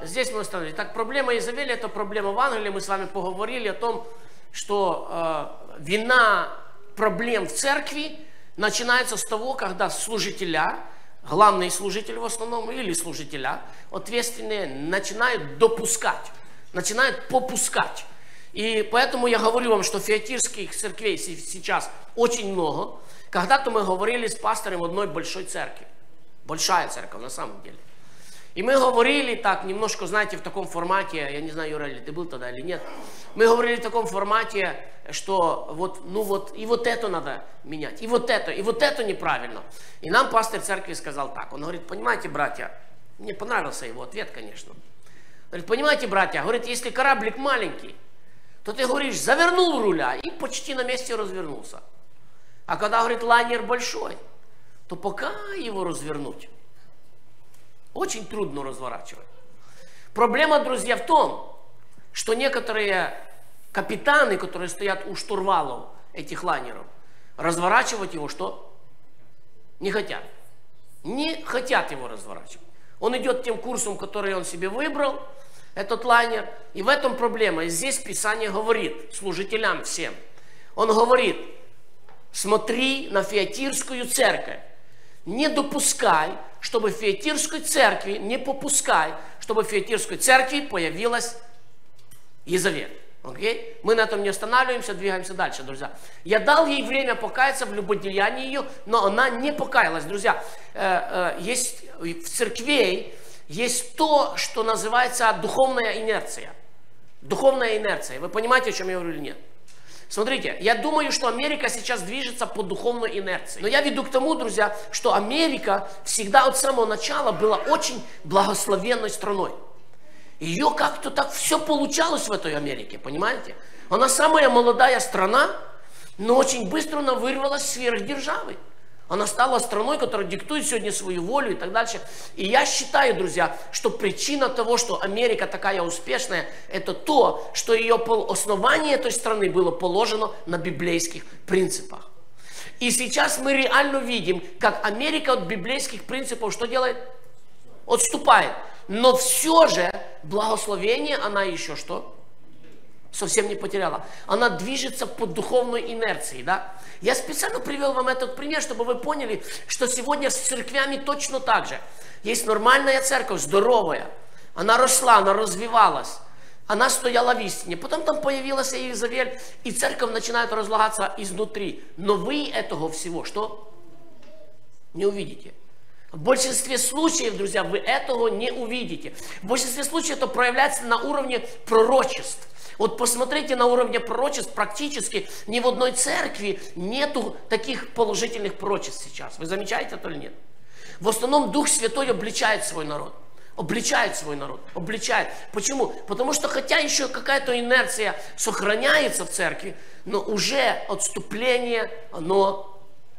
здесь мы остановились. Так, проблема Иезавели – это проблема Евангелия. Мы с вами поговорили о том, что вина проблем в церкви начинается с того, когда служителя, главные служители в основном, или служителя, ответственные, начинают допускать, начинают попускать. И поэтому я говорю вам, что фиатирских церквей сейчас очень много. Когда-то мы говорили с пастором одной большой церкви. Большая церковь на самом деле. И мы говорили так, немножко, знаете, в таком формате, я не знаю, Юра, ты был тогда или нет, мы говорили в таком формате, что вот, ну вот, и вот это надо менять, и вот это неправильно. И нам пастор церкви сказал так, он говорит, понимаете, братья, мне понравился его ответ, конечно. Говорит, понимаете, братья, говорит, если кораблик маленький, то ты, говоришь, завернул руля и почти на месте развернулся. А когда, говорит, лайнер большой, то пока его развернуть, очень трудно разворачивать. Проблема, друзья, в том, что некоторые капитаны, которые стоят у штурвалов этих лайнеров, разворачивать его что? Не хотят. Не хотят его разворачивать. Он идет тем курсом, который он себе выбрал, этот лайнер. И в этом проблема. И здесь Писание говорит служителям всем. Он говорит, смотри на фиатирскую церковь. Не допускай, чтобы в фиатирской церкви, не попускай, чтобы в фиатирской церкви появилась Иезавель. Okay? Мы на этом не останавливаемся, двигаемся дальше, друзья. Я дал ей время покаяться в любодеянии ее, но она не покаялась, друзья. Есть в церкви есть то, что называется духовная инерция. Духовная инерция. Вы понимаете, о чем я говорю или нет? Смотрите, я думаю, что Америка сейчас движется по духовной инерции. Но я веду к тому, друзья, что Америка всегда от самого начала была очень благословенной страной. Ее как-то так все получалось в этой Америке, понимаете? Она самая молодая страна, но очень быстро она вырвалась сверхдержавой. Она стала страной, которая диктует сегодня свою волю и так дальше. И я считаю, друзья, что причина того, что Америка такая успешная, это то, что ее основание этой страны было положено на библейских принципах. И сейчас мы реально видим, как Америка от библейских принципов что делает? Отступает. Но все же благословение она еще что? Совсем не потеряла. Она движется по духовной инерции, да? Я специально привел вам этот пример, чтобы вы поняли, что сегодня с церквями точно так же. Есть нормальная церковь, здоровая. Она росла, она развивалась. Она стояла в истине. Потом там появилась Иезавель, и церковь начинает разлагаться изнутри. Но вы этого всего что? Не увидите. В большинстве случаев, друзья, вы этого не увидите. В большинстве случаев это проявляется на уровне пророчеств. Вот посмотрите на уровне пророчеств, практически ни в одной церкви нету таких положительных пророчеств сейчас. Вы замечаете это или нет? В основном Дух Святой обличает свой народ. Обличает свой народ. Обличает. Почему? Потому что хотя еще какая-то инерция сохраняется в церкви, но уже отступление, оно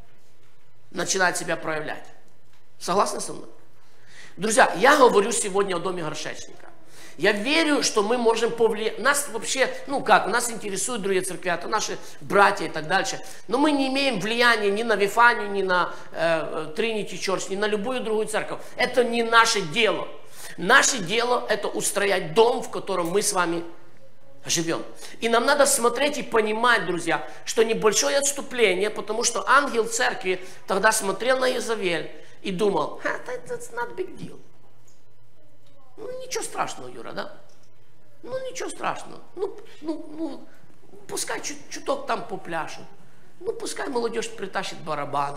начинает себя проявлять. Согласны со мной? Друзья, я говорю сегодня о доме горшечника. Я верю, что мы можем повлиять. Нас вообще, нас интересуют другие церкви, это наши братья и так дальше. Но мы не имеем влияния ни на Вифанию, ни на Trinity Church, ни на любую другую церковь. Это не наше дело. Наше дело это устроять дом, в котором мы с вами живем. И нам надо смотреть и понимать, друзья, что небольшое отступление, потому что ангел церкви тогда смотрел на Иезавель и думал, that's not big deal. Ничего страшного, Юра, да? Ничего страшного. Пускай чуток там попляшут. Пускай молодежь притащит барабаны.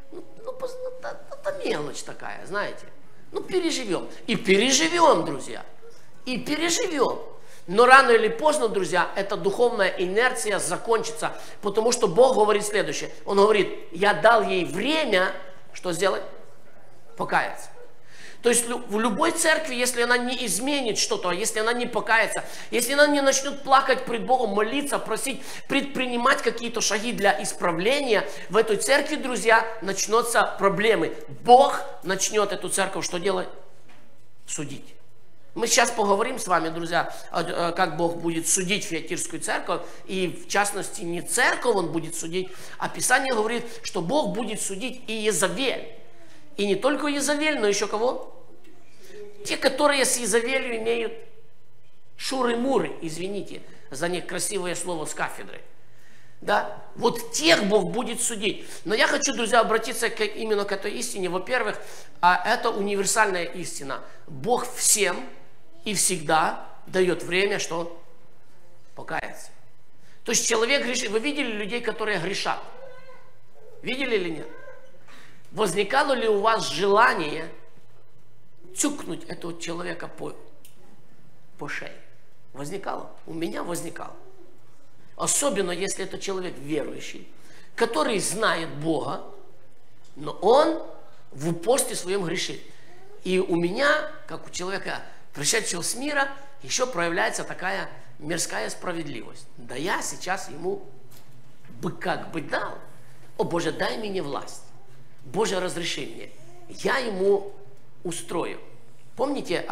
Это мелочь такая, знаете. Переживем. И переживем, друзья. И переживем. Но рано или поздно, друзья, эта духовная инерция закончится. Потому что Бог говорит следующее. Он говорит, я дал ей время, что сделать? Покаяться. То есть в любой церкви, если она не изменит что-то, если она не покается, если она не начнет плакать пред Богом, молиться, просить, предпринимать какие-то шаги для исправления, в этой церкви, друзья, начнутся проблемы. Бог начнет эту церковь что делать? Судить. Мы сейчас поговорим с вами, друзья, как Бог будет судить фиатирскую церковь. И в частности, не церковь Он будет судить, а Писание говорит, что Бог будет судить и Иезавель. И не только Иезавель, но еще кого? те, которые с Изавелью имеют шуры-муры, извините за некрасивое слово с кафедры. Да? Вот тех Бог будет судить. Но я хочу, друзья, обратиться именно к этой истине. Во-первых, это универсальная истина. Бог всем и всегда дает время, что покаяться. То есть человек грешит. Вы видели людей, которые грешат? Видели или нет? Возникало ли у вас желание тюкнуть этого человека по шее? Возникало? У меня возникало. Особенно, если это человек верующий, который знает Бога, но он в упорстве своем грешит. И у меня, как у человека, пришедшего с мира, еще проявляется такая мирская справедливость. Да я сейчас ему бы как бы дал. О Боже, дай мне власть. Боже, разреши мне. Я ему устрою. Помните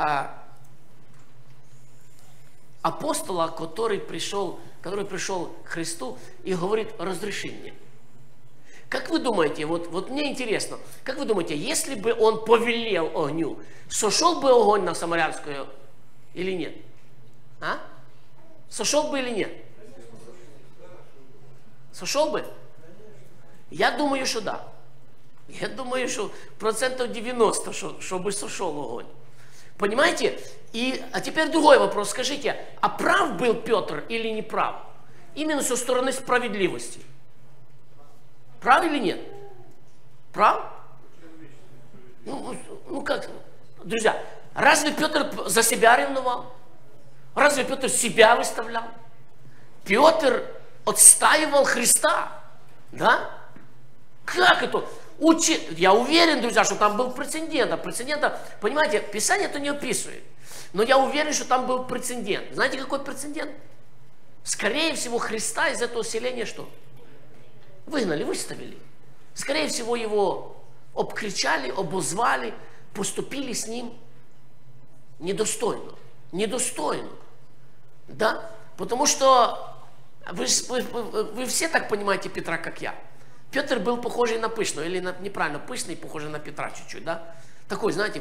апостола, который пришел к Христу и говорит: разреши мне. Как вы думаете, вот мне интересно, как вы думаете, если бы он повелел огню, сошел бы огонь на Самарянскую или нет? А? Сошел бы или нет? Сошел бы? Я думаю, что да. Я думаю, что 90%, чтобы сошел огонь. Понимаете? А теперь другой вопрос. Скажите, а прав был Петр или не прав? Именно со стороны справедливости. Прав или нет? Прав? Ну как? Друзья, разве Петр за себя ревновал? Разве Петр себя выставлял? Петр отстаивал Христа. Да? Как это? Я уверен, друзья, что там был прецедент. А прецедента, понимаете, Писание это не описывает. Но я уверен, что там был прецедент. Знаете, какой прецедент? Скорее всего, Христа из этого селения что? Выгнали, выставили. Скорее всего, его обкричали, обозвали, поступили с ним недостойно. Недостойно. Да? Потому что вы все так понимаете Петра, как я. Петр был похожий на Пышного, или неправильно, Пышный похожий на Петра чуть-чуть, да? Такой, знаете,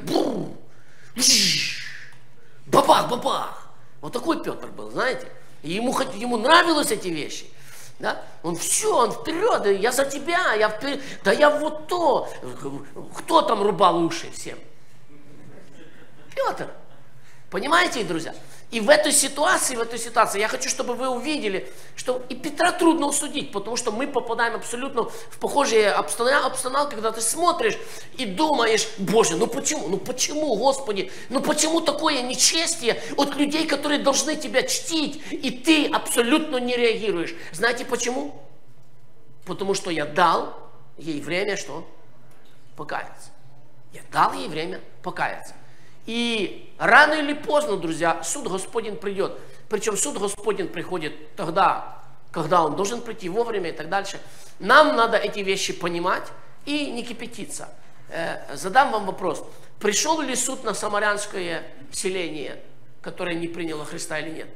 бабах, бабах. Вот такой Петр был, знаете. И ему нравились эти вещи. Да? Он вперед, я за тебя, я вперед, да я вот то. Кто там рубал уши всем? Петр. Понимаете, друзья? И в этой ситуации, я хочу, чтобы вы увидели, что и Петра трудно усудить, потому что мы попадаем абсолютно в похожие обстановки, когда ты смотришь и думаешь: Боже, ну почему, Господи, ну почему такое нечестие от людей, которые должны тебя чтить, и ты абсолютно не реагируешь. Знаете почему? Потому что я дал ей время, что? Покаяться. Я дал ей время покаяться. И рано или поздно, друзья, суд Господень придет. Причем суд Господень приходит тогда, когда он должен прийти, вовремя и так дальше. Нам надо эти вещи понимать и не кипятиться. Задам вам вопрос. Пришел ли суд на самарянское селение, которое не приняло Христа, или нет?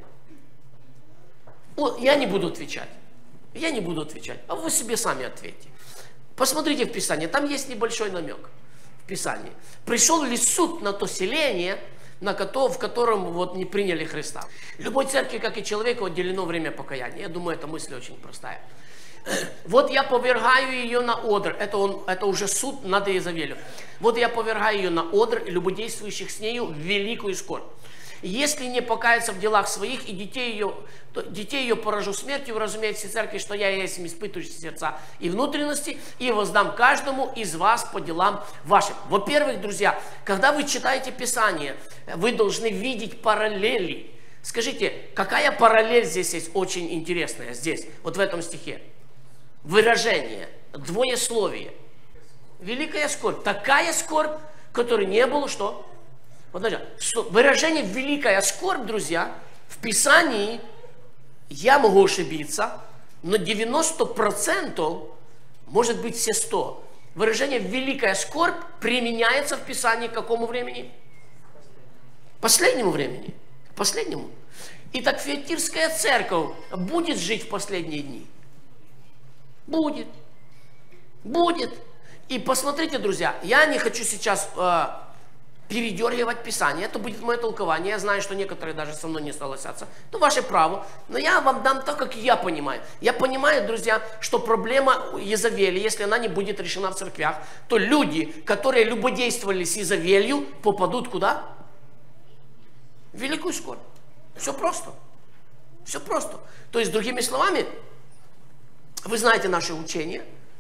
Я не буду отвечать. Я не буду отвечать. А вы себе сами ответьте. Посмотрите в Писании. Там есть небольшой намек. Писании. Пришел ли суд на то селение, в котором не приняли Христа? Любой церкви, как и человеку, отделено время покаяния. Я думаю, эта мысль очень простая. Вот я повергаю ее на одр. Это уже суд над Изавелью. Вот я повергаю ее на одр, и любодействующих с нею в великую скорбь. Если не покаяться в делах своих, и детей ее поражу смертью, разумеет все церкви, что я есть испытывающий сердца и внутренности, и воздам каждому из вас по делам вашим. Во-первых, друзья, когда вы читаете Писание, вы должны видеть параллели. Скажите, какая параллель здесь есть очень интересная, здесь, вот в этом стихе? Выражение, двоесловие. Великая скорбь. Такая скорбь, которой не было, что? Выражение «великая скорбь», друзья, в Писании, я могу ошибиться, но 90%, может быть все 100%, выражение «великая скорбь» применяется в Писании к какому времени? Последнему времени. Последнему. Итак, Фиатирская церковь будет жить в последние дни? Будет. Будет. И посмотрите, друзья, я не хочу сейчас передергивать Писание. Это будет мое толкование. Я знаю, что некоторые даже со мной не согласятся. Это ваше право. Но я вам дам так, как я понимаю. Я понимаю, друзья, что проблема Иезавели, если она не будет решена в церквях, то люди, которые любодействовали с Иезавелью, попадут куда? В великую скорбь. Все просто. Все просто. То есть, другими словами, вы знаете наше учение.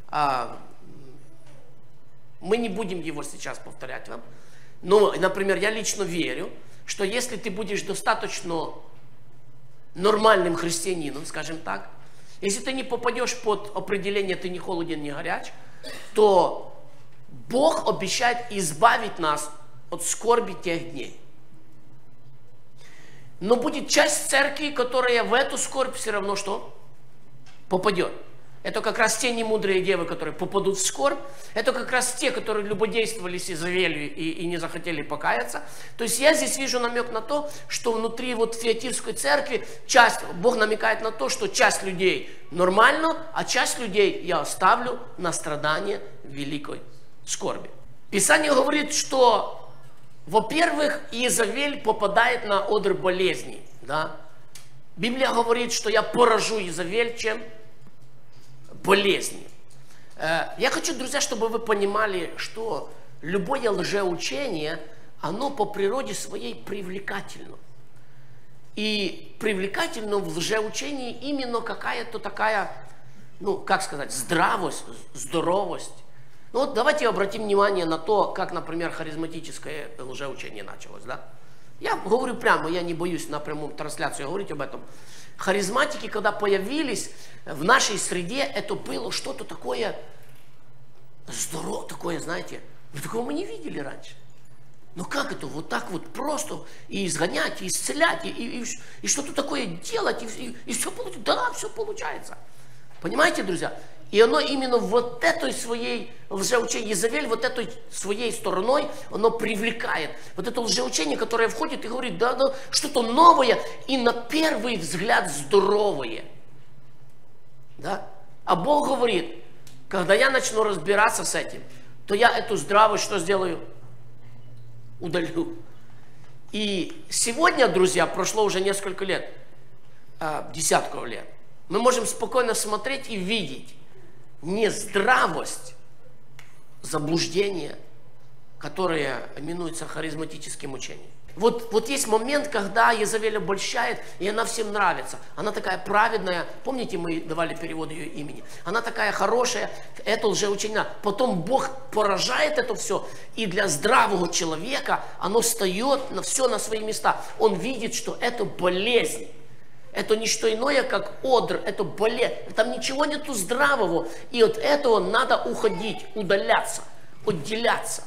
Мы не будем его сейчас повторять вам. Но, например, я лично верю, что если ты будешь достаточно нормальным христианином, скажем так, если ты не попадешь под определение «ты не холоден, не горяч», то Бог обещает избавить нас от скорби тех дней. Но будет часть церкви, которая в эту скорбь все равно что? Попадет. Это как раз те немудрые девы, которые попадут в скорбь. Это как раз те, которые любодействовали с Иезавелью и не захотели покаяться. То есть я здесь вижу намек на то, что внутри вот Фиатирской церкви Бог намекает на то, что часть людей нормально, а часть людей я оставлю на страдания великой скорби. Писание говорит, что, во-первых, Иезавель попадает на одр болезней. Да? Библия говорит, что я поражу Иезавель чем? Болезни. Я хочу, друзья, чтобы вы понимали, что любое лжеучение, оно по природе своей привлекательно. И привлекательно в лжеучении именно какая-то такая, ну, как сказать, здравость, здоровость. Ну вот давайте обратим внимание на то, как, например, харизматическое лжеучение началось. Да? Я говорю прямо, я не боюсь на прямую трансляцию говорить об этом. Харизматики, когда появились в нашей среде, это было что-то такое здоровое, такое, знаете, такого мы не видели раньше. Но как это вот так вот просто и изгонять, и исцелять, и что-то такое делать, и все получается? Да, все получается. Понимаете, друзья? И оно именно вот этой своей лжеучением, Иезавель вот этой своей стороной, оно привлекает. Вот это лжеучение, которое входит и говорит, да, что-то новое и на первый взгляд здоровое. Да? А Бог говорит, когда я начну разбираться с этим, то я эту здравость что сделаю? Удалю. И сегодня, друзья, прошло уже несколько лет, десятков лет, мы можем спокойно смотреть и видеть нездравость, заблуждение, которое именуется харизматическим учением. Вот есть момент, когда Иезавель обольщает, и она всем нравится. Она такая праведная, помните, мы давали перевод ее имени? Она такая хорошая, это лжеучение. Потом Бог поражает это все, и для здравого человека оно встает на все на свои места. Он видит, что это болезнь. Это не что иное, как одр, это болезнь. Там ничего нету здравого. И от этого надо уходить, удаляться, отделяться,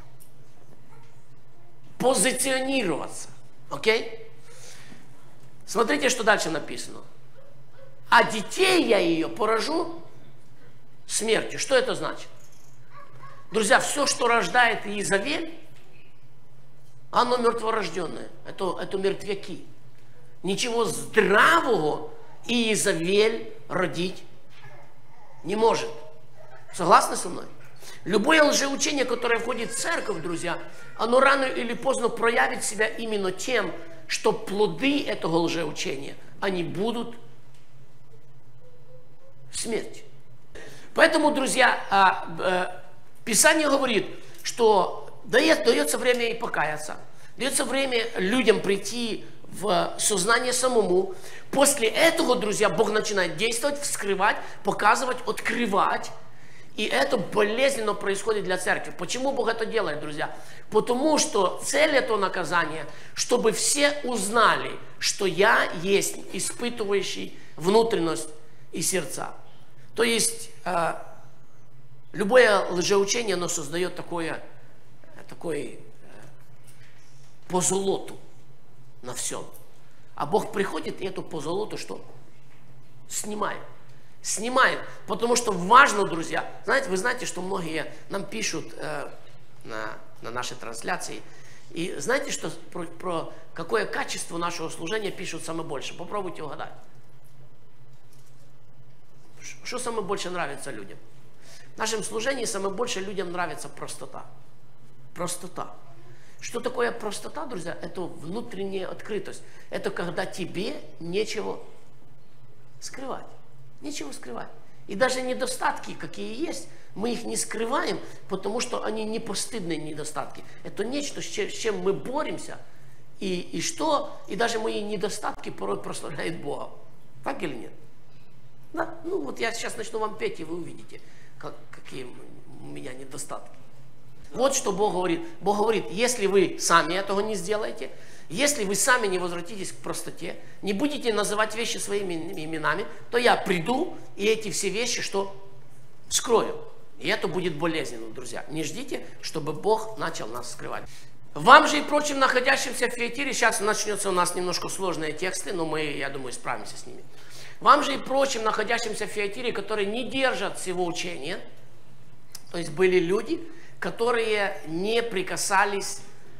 позиционироваться. Окей? Смотрите, что дальше написано. А детей я ее поражу смертью. Что это значит? Друзья, все, что рождает Иезавель, оно мертворожденное. Это мертвяки. Ничего здравого Иезавель родить не может. Согласны со мной? Любое лжеучение, которое входит в церковь, друзья, оно рано или поздно проявит себя именно тем, что плоды этого лжеучения, они будут смерть. Поэтому, друзья, Писание говорит, что дается время и покаяться, дается время людям прийти в сознание самому. После этого, друзья, Бог начинает действовать, вскрывать, показывать, открывать. И это болезненно происходит для церкви. Почему Бог это делает, друзья? Потому что цель этого наказания, чтобы все узнали, что я есть испытывающий внутренность и сердца. То есть, любое лжеучение, оно создает такой позолоту на всем. А Бог приходит и эту позолоту что? Снимает. Снимает. Потому что важно, друзья, знаете, вы знаете, что многие нам пишут на нашей трансляции. И знаете, что про какое качество нашего служения пишут самое больше? Попробуйте угадать. Что самое больше нравится людям? В нашем служении самое больше людям нравится простота. Простота. Что такое простота, друзья? Это внутренняя открытость. Это когда тебе нечего скрывать. Нечего скрывать. И даже недостатки, какие есть, мы их не скрываем, потому что они не постыдные недостатки. Это нечто, с чем мы боремся. И даже мои недостатки порой прославляют Бога. Так или нет? Да? Ну вот я сейчас начну вам петь, и вы увидите, какие у меня недостатки. Вот что Бог говорит. Бог говорит, если вы сами этого не сделаете, если вы сами не возвратитесь к простоте, не будете называть вещи своими именами, то я приду и эти все вещи, что вскрою. И это будет болезненно, друзья. Не ждите, чтобы Бог начал нас скрывать. Вам же и прочим находящимся в Фиатире, сейчас начнется у нас немножко сложные тексты, но мы, я думаю, справимся с ними. Вам же и прочим находящимся в Фиатире, которые не держат всего учения, то есть были люди, которые не прикасались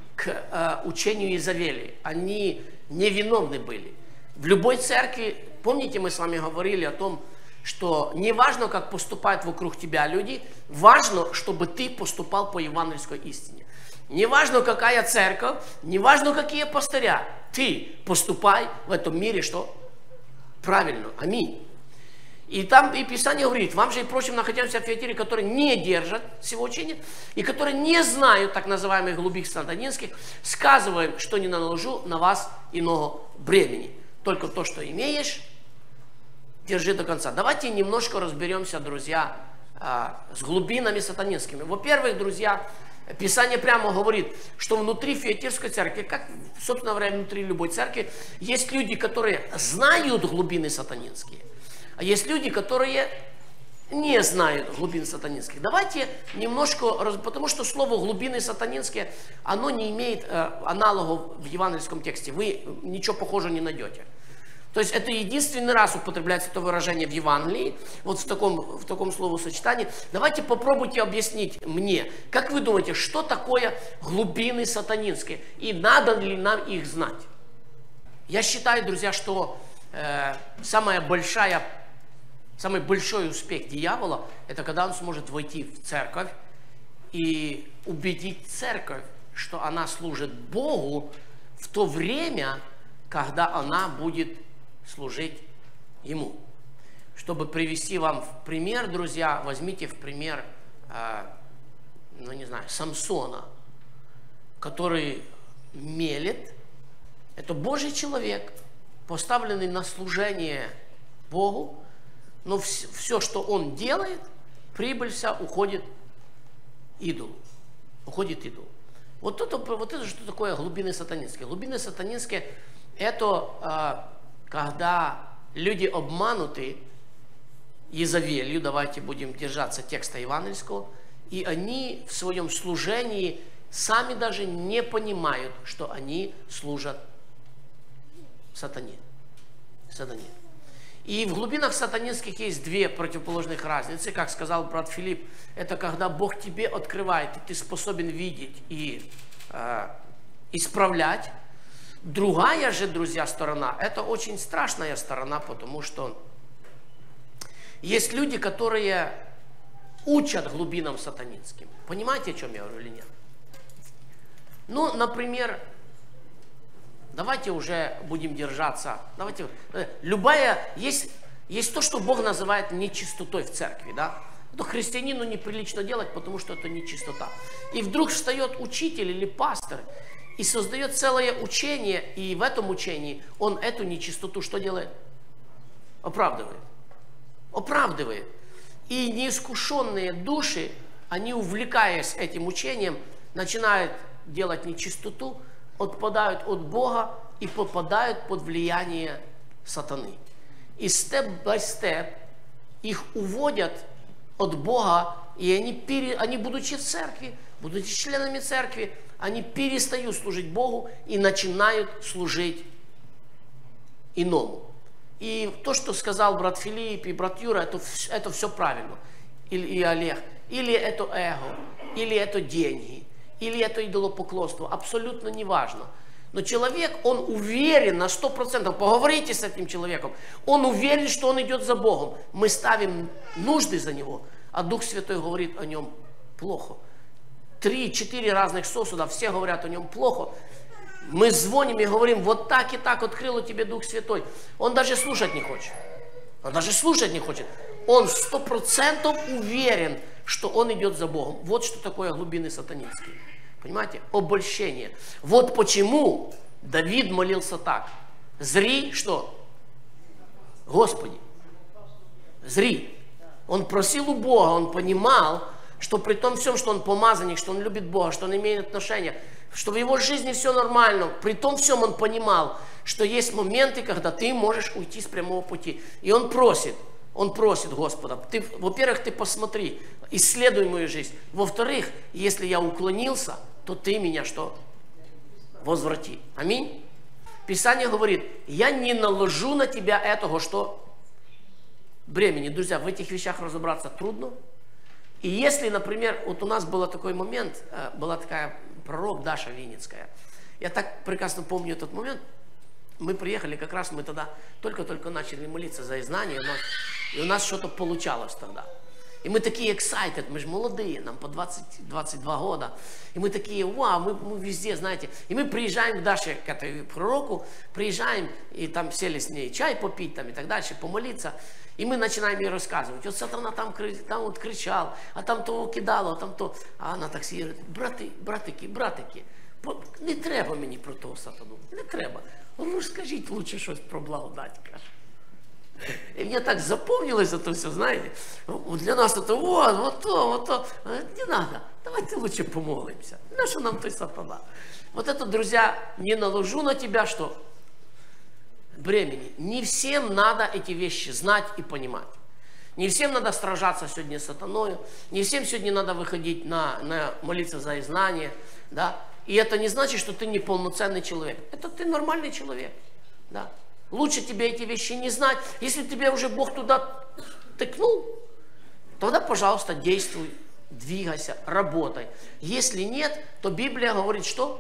к учению Иезавели. Они невиновны были. В любой церкви, помните, мы с вами говорили о том, что не важно, как поступают вокруг тебя люди, важно, чтобы ты поступал по евангельской истине. Не важно, какая церковь, не важно, какие пастыря, ты поступай в этом мире, что правильно. Аминь. И там и Писание говорит, вам же и прочим находящимся в Фиатире, которые не держат всего учения, и которые не знают так называемых глубин сатанинских, сказываем, что не наложу на вас иного бремени. Только то, что имеешь, держи до конца. Давайте немножко разберемся, друзья, с глубинами сатанинскими. Во-первых, друзья, Писание прямо говорит, что внутри Фиатирской церкви, как, собственно говоря, внутри любой церкви, есть люди, которые знают глубины сатанинские. А есть люди, которые не знают глубин сатанинских. Давайте немножко, потому что слово глубины сатанинские, оно не имеет аналогов в евангельском тексте. Вы ничего похожего не найдете. То есть это единственный раз употребляется это выражение в Евангелии, вот в таком словосочетании. Давайте попробуйте объяснить мне, как вы думаете, что такое глубины сатанинские и надо ли нам их знать? Я считаю, друзья, что самый большой успех дьявола, это когда он сможет войти в церковь и убедить церковь, что она служит Богу в то время, когда она будет служить Ему. Чтобы привести вам в пример, друзья, возьмите в пример, Самсона, который мелет. Это Божий человек, поставленный на служение Богу, но все, что он делает, прибыль вся уходит идолу. Уходит идолу. Вот это что такое глубины сатанинские. Глубины сатанинские – это когда люди обмануты Иезавелью, давайте будем держаться текста евангельского, и они в своем служении сами даже не понимают, что они служат сатане. И в глубинах сатанинских есть две противоположных разницы. Как сказал брат Филипп, это когда Бог тебе открывает, и ты способен видеть и исправлять. Другая же, друзья, сторона, это очень страшная сторона, потому что есть люди, которые учат глубинам сатанинским. Понимаете, о чем я говорю или нет? Ну, например, давайте уже будем держаться. Есть то, что Бог называет нечистотой в церкви, да? Это христианину неприлично делать, потому что это нечистота. И вдруг встает учитель или пастор и создает целое учение, и в этом учении он эту нечистоту что делает? Оправдывает. Оправдывает. И неискушенные души, они, увлекаясь этим учением, начинают делать нечистоту, отпадают от Бога и попадают под влияние сатаны. И степ-бай-степ их уводят от Бога, и они, будучи в церкви, будучи членами церкви, они перестают служить Богу и начинают служить иному. И то, что сказал брат Филипп и брат Юра, это все правильно. И Олег. Или это эго, или это деньги, или это идолопоклонство. Абсолютно неважно. Но человек, он уверен на 100%, поговорите с этим человеком, он уверен, что он идет за Богом. Мы ставим нужды за него, а Дух Святой говорит о нем плохо. 3-4 разных сосуда, все говорят о нем плохо. Мы звоним и говорим, вот так и так открыл тебе Дух Святой. Он даже слушать не хочет. Он даже слушать не хочет. Он 100% уверен, что он идет за Богом. Вот что такое глубины сатанинские. Понимаете? Обольщение. Вот почему Давид молился так. Зри, что? Господи, зри. Он просил у Бога, он понимал, что при том всем, что он помазанник, что он любит Бога, что он имеет отношения, что в его жизни все нормально, при том всем он понимал, что есть моменты, когда ты можешь уйти с прямого пути. И он просит Господа, во-первых, ты посмотри, исследуй мою жизнь. Во-вторых, если я уклонился, то ты меня что? Возврати. Аминь. Писание говорит, я не наложу на тебя этого, что? Бремени. Друзья, в этих вещах разобраться трудно. И если, например, вот у нас был такой момент, была такая пророк Даша Винницкая. Я так прекрасно помню этот момент. Мы приехали, как раз мы тогда только-только начали молиться за изгнание, и у нас что-то получалось тогда. И мы такие excited, мы же молодые, нам по 20-22 года. И мы такие, вау, мы везде, знаете. И мы приезжаем к Даше, к этой пророку, приезжаем, и там сели с ней чай попить там, и так дальше, помолиться. И мы начинаем ей рассказывать. Вот сатана там вот кричал, а там того кидало, а там то. А она так сидить, братики, не треба мені про того сатану, не треба. Ну скажіть лучше щось про благодать, каже. И мне так запомнилось это все, знаете. Для нас это вот то. Не надо, давайте лучше помолимся. На что нам той сатана? Вот это, друзья, не наложу на тебя что? Бремени. Не всем надо эти вещи знать и понимать. Не всем надо сражаться сегодня с сатаною. Не всем сегодня надо выходить на молиться за изгнание. Да? И это не значит, что ты неполноценный человек. Это ты нормальный человек. Да? Лучше тебе эти вещи не знать. Если тебе уже Бог туда тыкнул, тогда, пожалуйста, действуй, двигайся, работай. Если нет, то Библия говорит, что?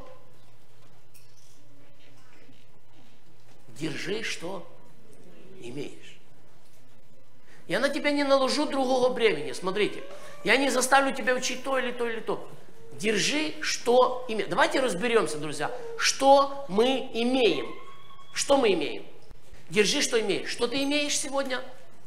Держи, что имеешь. Я на тебя не наложу другого бремени. Смотрите, я не заставлю тебя учить то или то или то. Держи, что имеешь. Давайте разберемся, друзья, что мы имеем. Что мы имеем? Держи, что имеешь. Что ты имеешь сегодня?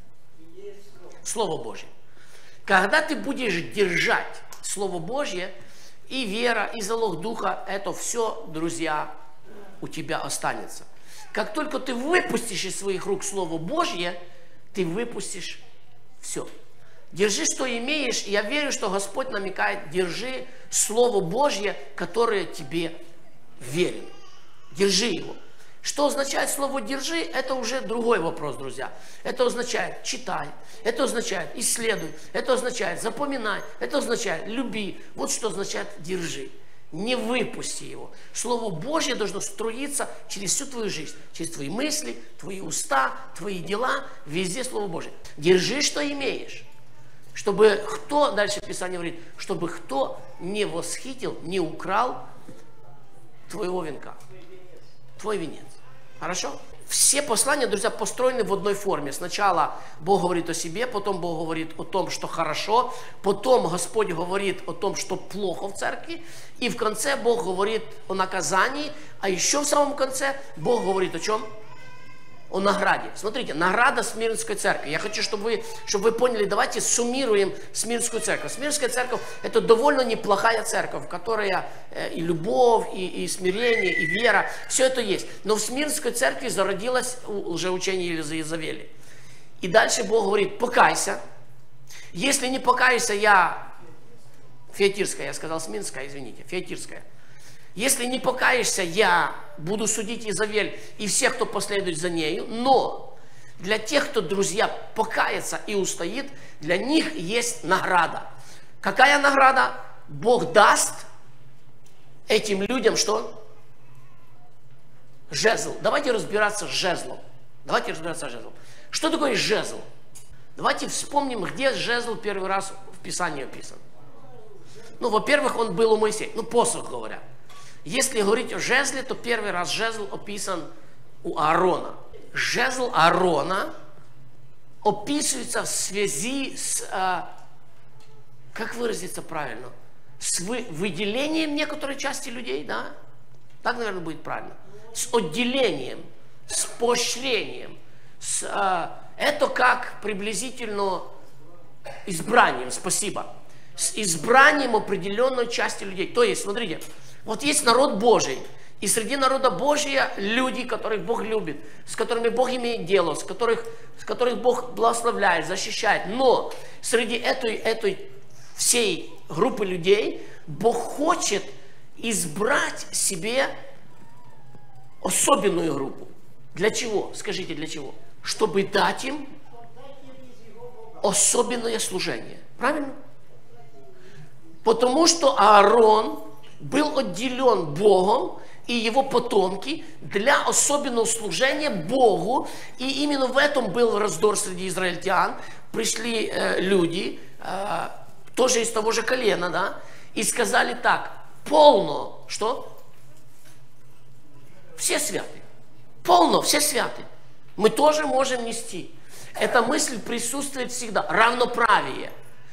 Слово Божье. Когда ты будешь держать Слово Божье, и вера, и залог Духа, это все, друзья, у тебя останется. Как только ты выпустишь из своих рук Слово Божье, ты выпустишь все. Держи, что имеешь, и я верю, что Господь намекает, держи Слово Божье, которое тебе верен. Держи его. Что означает слово «держи», это уже другой вопрос, друзья. Это означает «читай», это означает «исследуй», это означает «запоминай», это означает «люби». Вот что означает «держи». Не выпусти его. Слово Божье должно струиться через всю твою жизнь, через твои мысли, твои уста, твои дела, везде Слово Божье. Держи, что имеешь. Чтобы кто, дальше Писание говорит, чтобы кто не восхитил, не украл твоего венка. Твой венец. Хорошо? Все послания, друзья, построены в одной форме. Сначала Бог говорит о себе, потом Бог говорит о том, что хорошо, потом Господь говорит о том, что плохо в церкви, и в конце Бог говорит о наказании, а еще в самом конце Бог говорит о чем? О награде. Смотрите, награда Смирнской церкви. Я хочу, чтобы вы поняли, давайте суммируем Смирнскую церковь. Смирнская церковь – это довольно неплохая церковь, в которой и любовь, и смирение, и вера, все это есть. Но в Смирнской церкви зародилось лжеучение Иезавели. И дальше Бог говорит, покайся. Если не покайся, Фиатирская, я сказал Смирнская, извините, Фиатирская. Если не покаешься, я буду судить Иезавель и всех, кто последует за нею. Но для тех, кто, друзья, покается и устоит, для них есть награда. Какая награда? Бог даст этим людям что? Жезл. Давайте разбираться с жезлом. Что такое жезл? Давайте вспомним, где жезл первый раз в Писании описан. Ну, во-первых, он был у Моисея. Ну, посох, говорят. Если говорить о жезле, то первый раз жезл описан у Аарона. Жезл Аарона описывается в связи с, как выразиться правильно, с выделением некоторой части людей, да? Так, наверное, будет правильно. С отделением, с поощрением. Это как приблизительно избранием, спасибо. С избранием определенной части людей. То есть, смотрите, вот есть народ Божий. И среди народа Божия люди, которых Бог любит, с которыми Бог имеет дело, с которых Бог благословляет, защищает. Но среди этой всей группы людей Бог хочет избрать себе особенную группу. Для чего? Скажите, для чего? Чтобы дать им особенное служение. Правильно? Потому что Аарон был отделен Богом и его потомки для особенного служения Богу. И именно в этом был раздор среди израильтян. Пришли люди, тоже из того же колена, да, и сказали так: полно, что? Все святы. Полно, все святы. Мы тоже можем нести. Эта мысль присутствует всегда. Равноправие.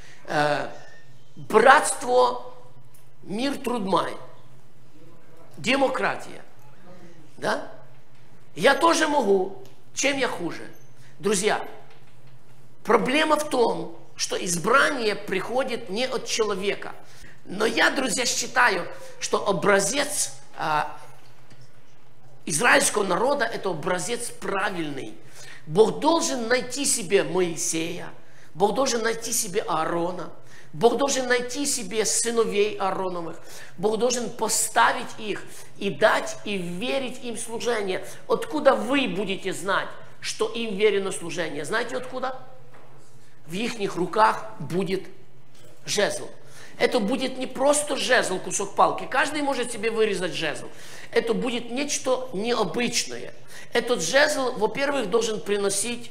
Братство, мир, трудмай. Демократия. Да? Я тоже могу. Чем я хуже? Друзья, проблема в том, что избрание приходит не от человека. Но я, друзья, считаю, что образец израильского народа – это образец правильный. Бог должен найти себе Моисея, Бог должен найти себе Аарона, Бог должен найти себе сыновей Аароновых, Бог должен поставить их и дать и верить им служение. Откуда вы будете знать, что им верено служение? Знаете откуда? В их руках будет жезл. Это будет не просто жезл, кусок палки. Каждый может себе вырезать жезл. Это будет нечто необычное. Этот жезл, во-первых, должен приносить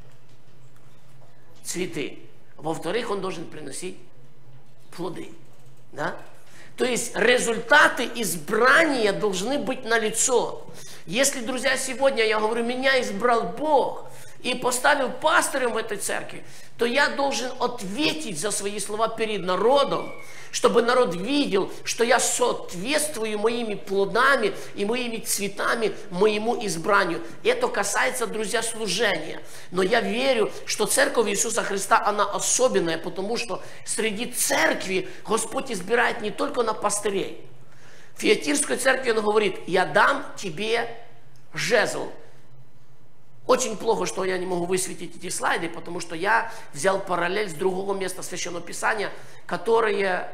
цветы. Во-вторых, он должен приносить плоды. Да? То есть результаты избрания должны быть налицо. Если, друзья, сегодня я говорю, меня избрал Бог и поставил пастырем в этой церкви, то я должен ответить за свои слова перед народом, чтобы народ видел, что я соответствую моими плодами и моими цветами моему избранию. Это касается, друзья, служения. Но я верю, что церковь Иисуса Христа, она особенная, потому что среди церкви Господь избирает не только на пастырей. В Фиатирской церкви Он говорит: я дам тебе жезл. Очень плохо, что я не могу высветить эти слайды, потому что я взял параллель с другого места Священного Писания, которое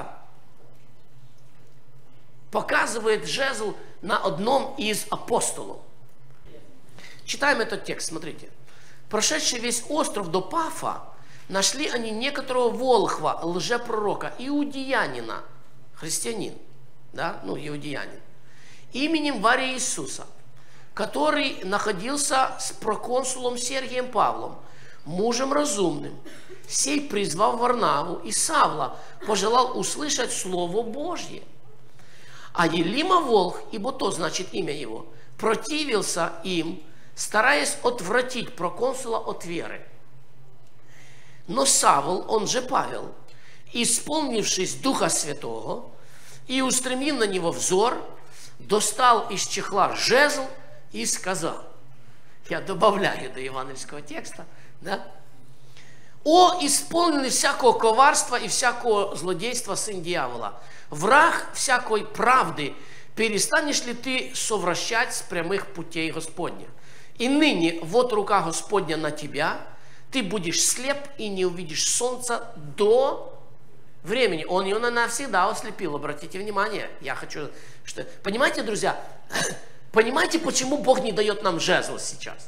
показывает жезл на одном из апостолов. Читаем этот текст, смотрите. «Прошедший весь остров до Пафа, нашли они некоторого волхва, лжепророка, иудеянина, христианин, да, иудеянин, именем Вария Иисуса, который находился с проконсулом Сергием Павлом, мужем разумным. Сей, призвав Варнаву и Савла, пожелал услышать Слово Божье. А Елима волх, ибо то значит имя его, противился им, стараясь отвратить проконсула от веры. Но Савл, он же Павел, исполнившись Духа Святого и устремив на него взор, достал из чехла жезл и сказал», я добавляю до евангельского текста, да? «О, исполненный всякого коварства и всякого злодейства сын дьявола, враг всякой правды, перестанешь ли ты совращать с прямых путей Господних? И ныне вот рука Господня на тебя, ты будешь слеп и не увидишь солнца до времени». Он его навсегда ослепил, обратите внимание. Я хочу, что... Понимаете, друзья, понимаете, почему Бог не дает нам жезл сейчас?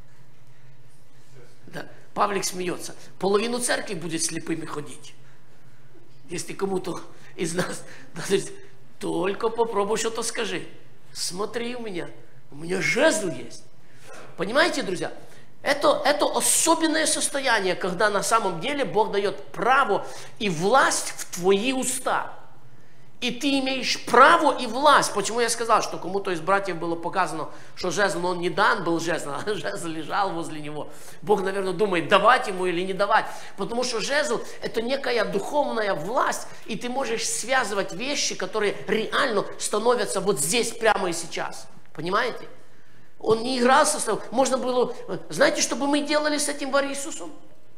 Да. Павлик смеется. Половину церкви будет слепыми ходить. Если кому-то из нас... Только попробуй что-то скажи. Смотри, у меня жезл есть. Понимаете, друзья? Это особенное состояние, когда на самом деле Бог дает право и власть в твои уста. И ты имеешь право и власть. Почему я сказал, что кому-то из братьев было показано, что жезл, он не дан был жезл, а жезл лежал возле него. Бог, наверное, думает, давать ему или не давать. Потому что жезл – это некая духовная власть, и ты можешь связывать вещи, которые реально становятся вот здесь, прямо и сейчас. Понимаете? Он не играл со собой. Можно было... Знаете, что бы мы делали с этим Иисусом?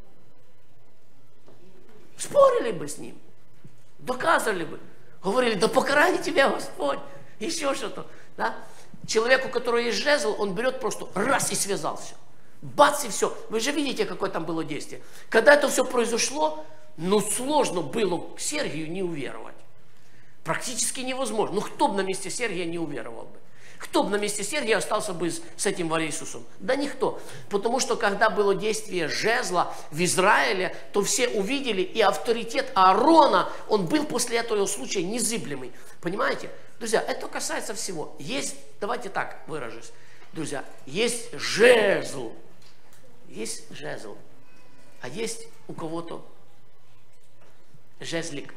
Спорили бы с ним. Доказывали бы. Говорили, да покарай тебя Господь. Еще что-то. Да? Человек, у которого есть жезл, он берет просто раз и связался. Бац, и все. Вы же видите, какое там было действие. Когда это все произошло, ну сложно было Сергию не уверовать. Практически невозможно. Ну кто бы на месте Сергия не уверовал бы? Кто бы на месте Сергия остался бы с этим Иисусом? Да никто. Потому что когда было действие жезла в Израиле, то все увидели, и авторитет Аарона, он был после этого случая незыблемый. Понимаете? Друзья, это касается всего. Есть, давайте так выражусь. Друзья, есть жезл. Есть жезл. А есть у кого-то жезлик.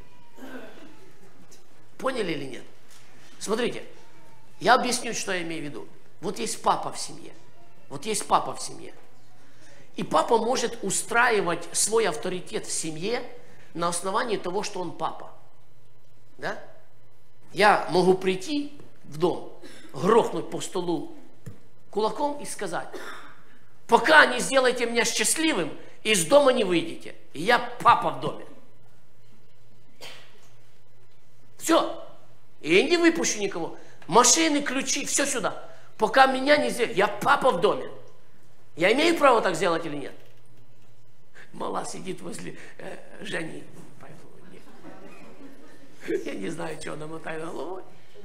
Поняли или нет? Смотрите. Я объясню, что я имею в виду. Вот есть папа в семье. Вот есть папа в семье. И папа может устраивать свой авторитет в семье на основании того, что он папа. Да? Я могу прийти в дом, грохнуть по столу кулаком и сказать, пока не сделаете меня счастливым, из дома не выйдете. И я папа в доме. Все. И я не выпущу никого. Машины, ключи, все сюда. Пока меня не сделают. Я папа в доме. Я имею право так сделать или нет? Мала сидит возле Жени. Я не знаю, что она мотает головой.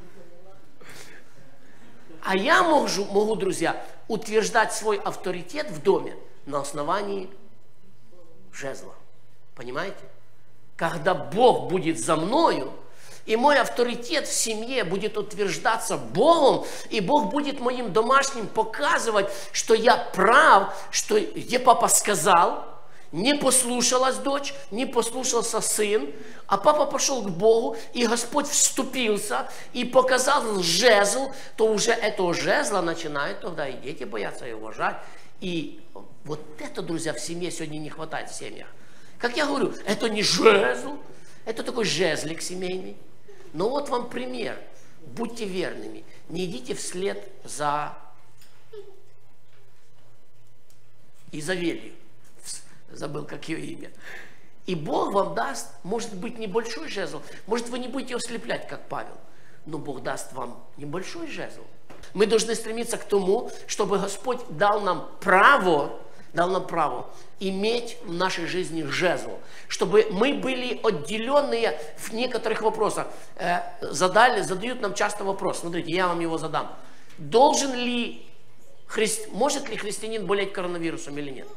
А я могу, друзья, утверждать свой авторитет в доме на основании жезла. Понимаете? Когда Бог будет за мною, и мой авторитет в семье будет утверждаться Богом, и Бог будет моим домашним показывать, что я прав, что где папа сказал, не послушалась дочь, не послушался сын, а папа пошел к Богу, и Господь вступился и показал жезл, то уже этого жезла начинают тогда и дети боятся и уважать. И вот это, друзья, в семье сегодня не хватает в семьях. Как я говорю, это не жезл, это такой жезлик семейный. Но вот вам пример. Будьте верными. Не идите вслед за Изавелью. Забыл, как ее имя. И Бог вам даст, может быть, небольшой жезл. Может, вы не будете ослеплять, как Павел. Но Бог даст вам небольшой жезл. Мы должны стремиться к тому, чтобы Господь дал нам право иметь в нашей жизни жезл, чтобы мы были отделенные в некоторых вопросах. Задают нам часто вопрос, смотрите, я вам его задам. Может ли христианин болеть коронавирусом или нет?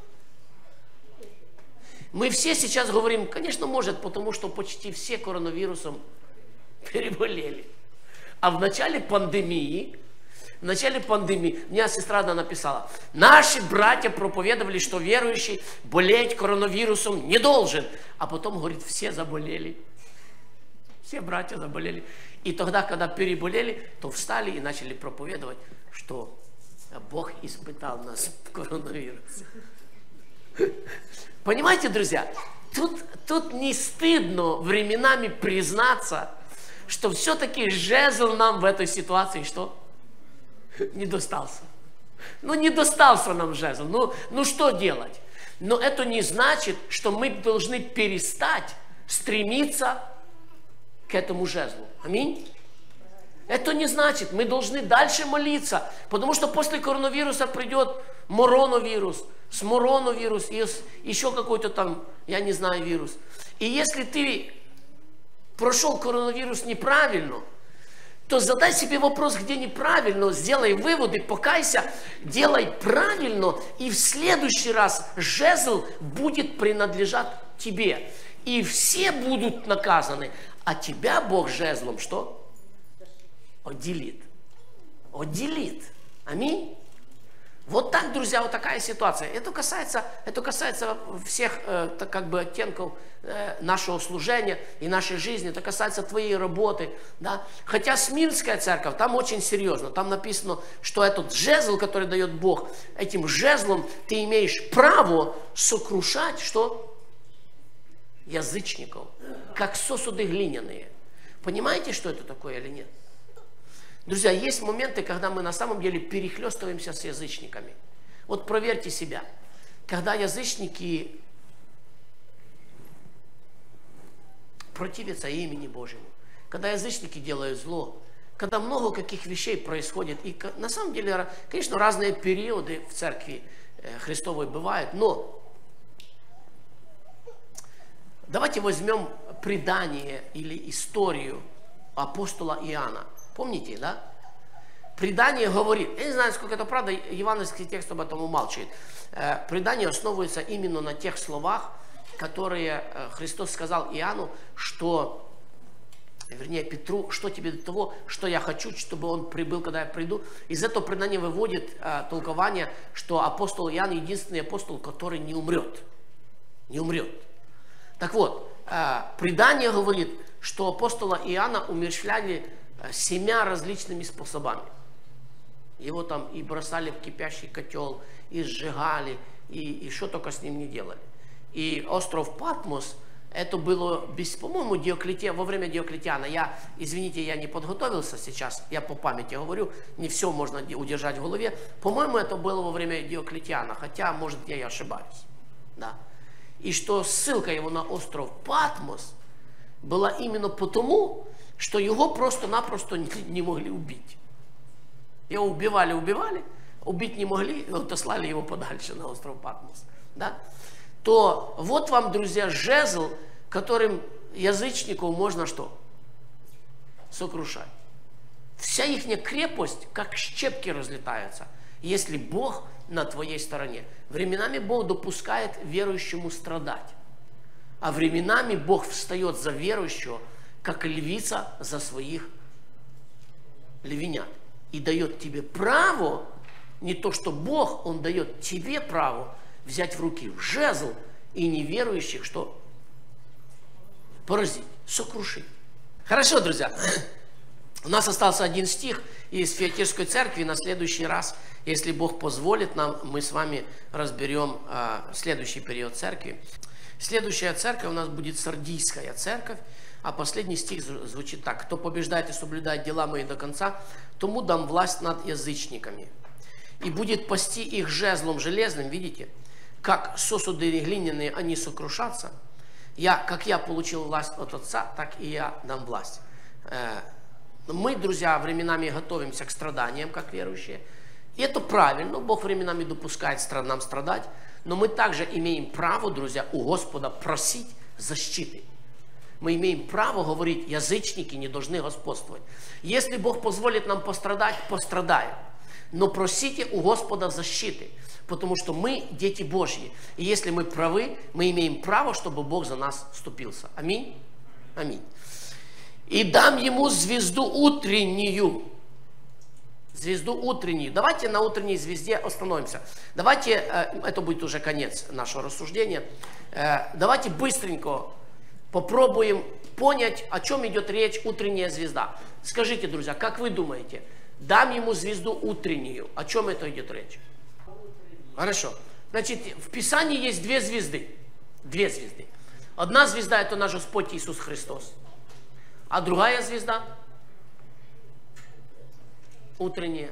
Мы все сейчас говорим, конечно, может, потому что почти все коронавирусом переболели. А в начале пандемии, меня сестра одна написала, наши братья проповедовали, что верующий болеть коронавирусом не должен. А потом, говорит, все заболели. Все братья заболели. И тогда, когда переболели, то встали и начали проповедовать, что Бог испытал нас в коронавирусе. Понимаете, друзья, тут не стыдно временами признаться, что все-таки жезл нам в этой ситуации что? Не достался. Ну, не достался нам жезл. Ну, что делать? Но это не значит, что мы должны перестать стремиться к этому жезлу. Аминь? Это не значит, мы должны дальше молиться, потому что после коронавируса придет мороновирус, смороновирус, и еще какой-то там, я не знаю, вирус. И если ты прошел коронавирус неправильно, то задай себе вопрос, где неправильно, сделай выводы, покайся, делай правильно, и в следующий раз жезл будет принадлежать тебе. И все будут наказаны, а тебя Бог жезлом что? Отделит. Отделит. Аминь. Вот так, друзья, вот такая ситуация. Это касается всех как бы оттенков нашего служения и нашей жизни. Это касается твоей работы. Да? Хотя Смирнская церковь, там очень серьезно. Там написано, что этот жезл, который дает Бог, этим жезлом ты имеешь право сокрушать, что? Язычников, как сосуды глиняные. Понимаете, что это такое или нет? Друзья, есть моменты, когда мы на самом деле перехлестываемся с язычниками. Вот проверьте себя. Когда язычники противятся имени Божьему, когда язычники делают зло, когда много каких вещей происходит, и на самом деле, конечно, разные периоды в церкви Христовой бывают, но давайте возьмем предание или историю апостола Иоанна. Помните, да? Предание говорит, я не знаю, сколько это правда, евангельский текст об этом умалчивает. Предание основывается именно на тех словах, которые Христос сказал Иоанну, что, вернее, Петру, что тебе до того, что я хочу, чтобы он прибыл, когда я приду. Из этого предания выводит толкование, что апостол Иоанн единственный апостол, который не умрет. Не умрет. Так вот, предание говорит, что апостола Иоанна умерщвляли 7 различными способами. Его там и бросали в кипящий котел, и сжигали, и что только с ним не делали. И остров Патмос, это было, по-моему, во время Диоклетиана. Извините, я не подготовился сейчас, я по памяти говорю, не все можно удержать в голове. По-моему, это было во время Диоклетиана, хотя, может, я и ошибаюсь. Да. И что ссылка его на остров Патмос была именно потому, что его просто-напросто не могли убить. Его убивали, убить не могли, и отослали его подальше на остров Патмос. Да? То вот вам, друзья, жезл, которым язычников можно что? Сокрушать. Вся их крепость, как щепки, разлетаются, если Бог на твоей стороне. Временами Бог допускает верующему страдать, а временами Бог встает за верующего, как львица за своих львенят. И дает тебе право, не то что Бог, Он дает тебе право взять в руки жезл и неверующих, что поразить, сокрушить. Хорошо, друзья. У нас остался один стих из Фиатирской церкви. На следующий раз, если Бог позволит нам, мы с вами разберем следующий период церкви. Следующая церковь у нас будет Сардийская церковь. А последний стих звучит так. «Кто побеждает и соблюдает дела мои до конца, тому дам власть над язычниками. И будет пасти их жезлом железным». Видите? Как сосуды глиняные, они сокрушатся. Как я получил власть от Отца, так и я дам власть. Мы, друзья, временами готовимся к страданиям, как верующие. И это правильно. Бог временами допускает нам страдать. Но мы также имеем право, друзья, у Господа просить защиты. Мы имеем право говорить, язычники не должны господствовать. Если Бог позволит нам пострадать, пострадаем. Но просите у Господа защиты, потому что мы дети Божьи. И если мы правы, мы имеем право, чтобы Бог за нас вступился. Аминь? Аминь. «И дам ему звезду утреннюю». Звезду утреннюю. Давайте на утренней звезде остановимся. Давайте, это будет уже конец нашего рассуждения. Давайте быстренько попробуем понять, о чем идет речь утренняя звезда. Скажите, друзья, как вы думаете, дам ему звезду утреннюю, о чем это идет речь? Хорошо. Значит, в Писании есть 2 звезды. 2 звезды. Одна звезда – это наш Господь Иисус Христос. А другая звезда? Утренняя.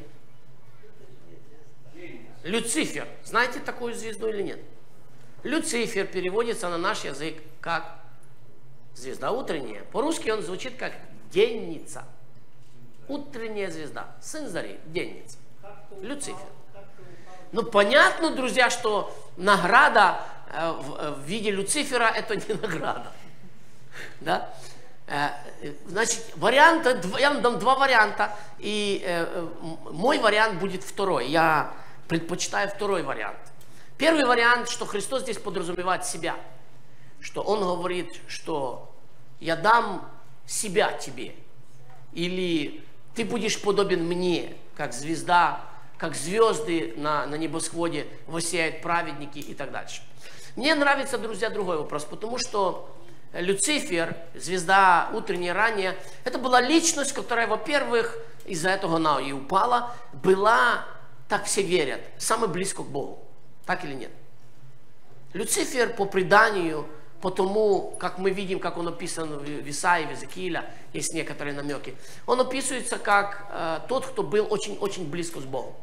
Люцифер. Знаете такую звезду или нет? Люцифер переводится на наш язык как звезда утренняя. По-русски он звучит как денница. Утренняя звезда. Сын зари. Денница. Люцифер. Ну, понятно, друзья, что награда в виде Люцифера – это не награда. Да? Значит, я вам дам 2 варианта, и мой вариант будет второй. Я предпочитаю второй вариант. Первый вариант, что Христос здесь подразумевает себя. Что Он говорит, что я дам себя тебе. Или ты будешь подобен мне, как звезда, как звезды на небосводе воссияют праведники и так дальше. Мне нравится, друзья, другой вопрос, потому что Люцифер, звезда утренняя, ранняя, это была личность, которая, во-первых, из-за этого она и упала, была, так все верят, самой близко к Богу. Так или нет? Люцифер по преданию, по тому, как мы видим, как он описан в Исаии, в Иезекииле, есть некоторые намеки, он описывается как тот, кто был очень-очень близко с Богом.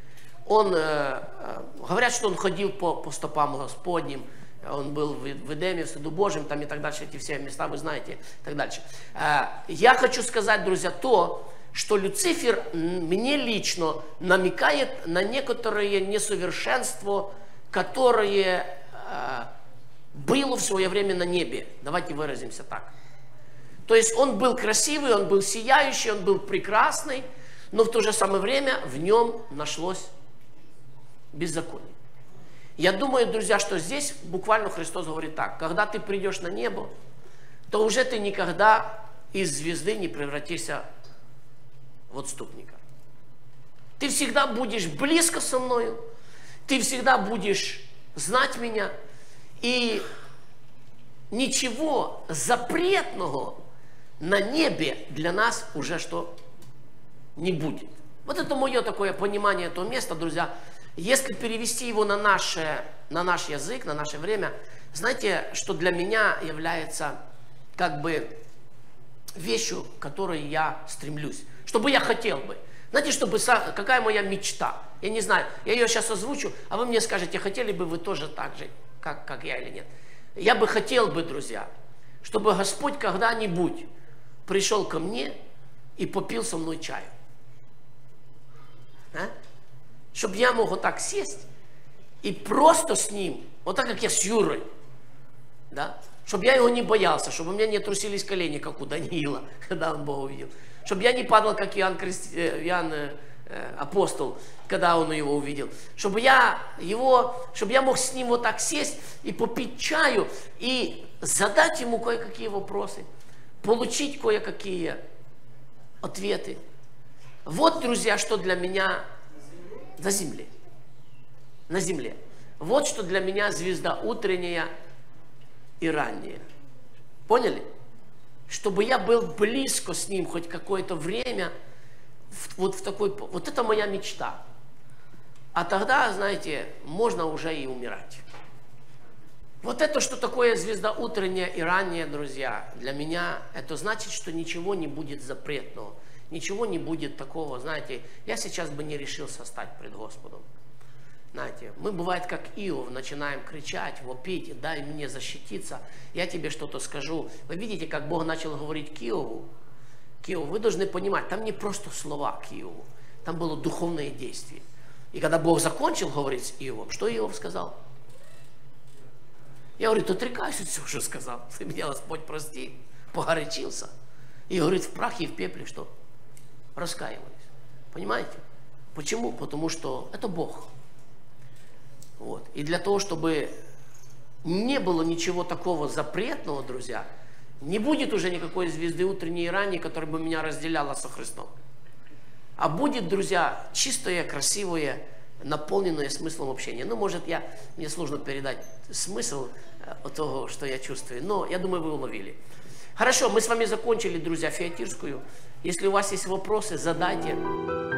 Говорят, что он ходил по стопам Господним, он был в Эдеме, в Саду Божьем, там и так дальше, эти все места вы знаете, и так дальше. Я хочу сказать, друзья, то, что Люцифер мне лично намекает на некоторые несовершенства, которые было в свое время на небе. Давайте выразимся так. То есть он был красивый, он был сияющий, он был прекрасный, но в то же самое время в нем нашлось беззаконие. Я думаю, друзья, что здесь буквально Христос говорит так: когда ты придешь на небо, то уже ты никогда из звезды не превратишься в отступника. Ты всегда будешь близко со мною, ты всегда будешь знать меня, и ничего запретного на небе для нас уже что не будет. Вот это мое такое понимание этого места, друзья. Если перевести его на наш язык, на наше время, знаете, что для меня является как бы вещью, к которой я стремлюсь, чтобы я хотел бы. Знаете, какая моя мечта? Я не знаю, я ее сейчас озвучу, а вы мне скажете, хотели бы вы тоже так же, как я или нет. Я бы хотел бы, друзья, чтобы Господь когда-нибудь пришел ко мне и попил со мной чаю. Чтобы я мог вот так сесть и просто с ним, вот так, как я с Юрой, да? Чтобы я его не боялся, чтобы у меня не трусились колени, как у Даниила, когда он Бога увидел. Чтобы я не падал, как Иоанн апостол, когда он его увидел. Чтобы я мог с ним вот так сесть и попить чаю, и задать ему кое-какие вопросы, получить кое-какие ответы. Вот, друзья, что для меня на земле. На земле. Вот что для меня звезда утренняя и ранняя. Поняли? Чтобы я был близко с ним хоть какое-то время, вот это моя мечта. А тогда, знаете, можно уже и умирать. Вот это, что такое звезда утренняя и ранняя, друзья, для меня это значит, что ничего не будет запретного. Ничего не будет такого, знаете, я сейчас бы не решился стать пред Господом. Знаете, мы, бывает, как Иов, начинаем кричать, вопить, дай мне защититься, я тебе что-то скажу. Вы видите, как Бог начал говорить к Иову? Вы должны понимать, там не просто слова к Иову, там было духовное действие. И когда Бог закончил говорить с Иовом, что Иов сказал? Я говорю, отрекаюсь от всего, что сказал. Ты меня, Господь, прости. Погорячился. И говорит, в прахе и в пепле что? Раскаиваюсь. Понимаете? Почему? Потому что это Бог. Вот. И для того, чтобы не было ничего такого запретного, друзья, не будет уже никакой звезды утренней и ранней, которая бы меня разделяла со Христом. А будет, друзья, чистое, красивое, наполненное смыслом общения. Ну, может, мне сложно передать смысл того, что я чувствую, но я думаю, вы уловили. Хорошо, мы с вами закончили, друзья, Фиатирскую. Если у вас есть вопросы, задайте.